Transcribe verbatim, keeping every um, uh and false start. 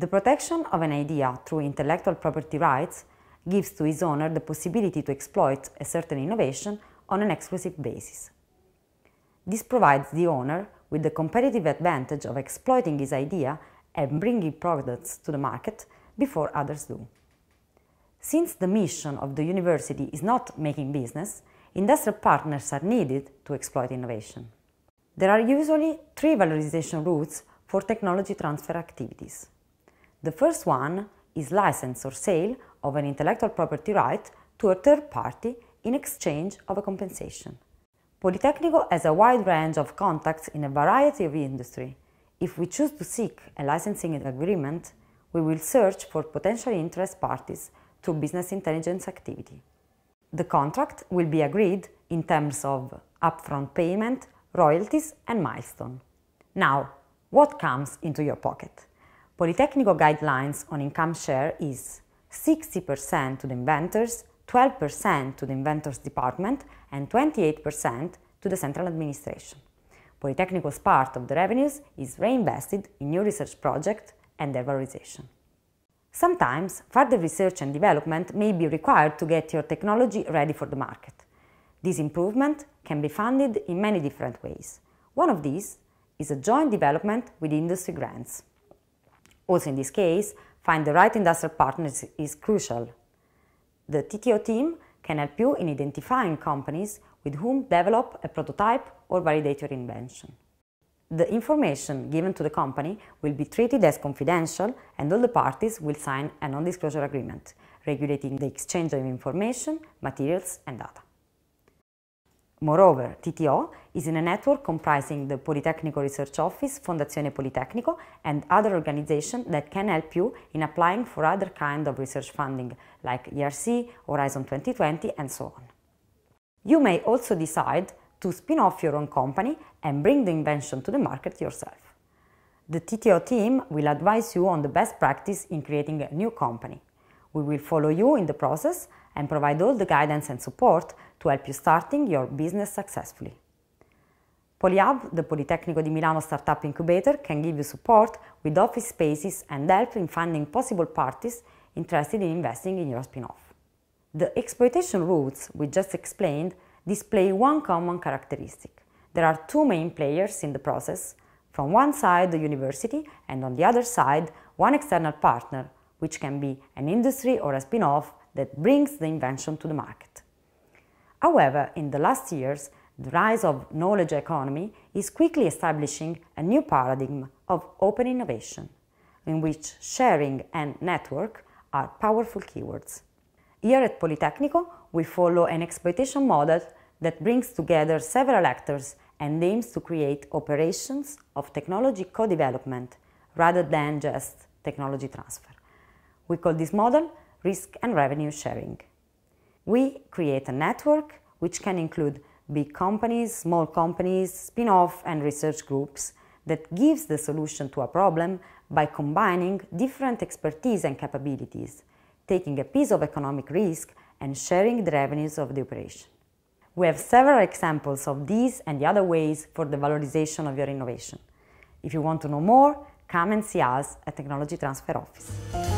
The protection of an idea through intellectual property rights gives to its owner the possibility to exploit a certain innovation on an exclusive basis. This provides the owner with the competitive advantage of exploiting his idea and bringing products to the market before others do. Since the mission of the university is not making business, industrial partners are needed to exploit innovation. There are usually three valorization routes for technology transfer activities. The first one is license or sale of an intellectual property right to a third party in exchange of a compensation. Politecnico has a wide range of contacts in a variety of industry. If we choose to seek a licensing agreement, we will search for potential interest parties through business intelligence activity. The contract will be agreed in terms of upfront payment, royalties and milestone. Now, what comes into your pocket? Politecnico guidelines on income share is sixty percent to the inventors, twelve percent to the inventors department and twenty-eight percent to the central administration. Politecnico's part of the revenues is reinvested in new research projects and their valorization. Sometimes further research and development may be required to get your technology ready for the market. This improvement can be funded in many different ways. One of these is a joint development with industry grants. Also in this case, find the right industrial partners is crucial. The T T O team can help you in identifying companies with whom develop a prototype or validate your invention. The information given to the company will be treated as confidential and all the parties will sign a non-disclosure agreement, regulating the exchange of information, materials and data. Moreover, T T O is in a network comprising the Politecnico Research Office, Fondazione Politecnico and other organizations that can help you in applying for other kind of research funding like E R C, Horizon twenty twenty and so on. You may also decide to spin off your own company and bring the invention to the market yourself. The T T O team will advise you on the best practice in creating a new company. We will follow you in the process and provide all the guidance and support to help you starting your business successfully. PolyHub, the Politecnico di Milano Startup Incubator, can give you support with office spaces and help in finding possible parties interested in investing in your spin-off. The exploitation routes we just explained display one common characteristic. There are two main players in the process, from one side the university and on the other side one external partner, which can be an industry or a spin-off that brings the invention to the market. However, in the last years, the rise of knowledge economy is quickly establishing a new paradigm of open innovation, in which sharing and network are powerful keywords. Here at Politecnico, we follow an exploitation model that brings together several actors and aims to create operations of technology co-development rather than just technology transfer. We call this model risk and revenue sharing. We create a network which can include big companies, small companies, spin-off and research groups that gives the solution to a problem by combining different expertise and capabilities, taking a piece of economic risk and sharing the revenues of the operation. We have several examples of these and the other ways for the valorization of your innovation. If you want to know more, come and see us at Technology Transfer Office.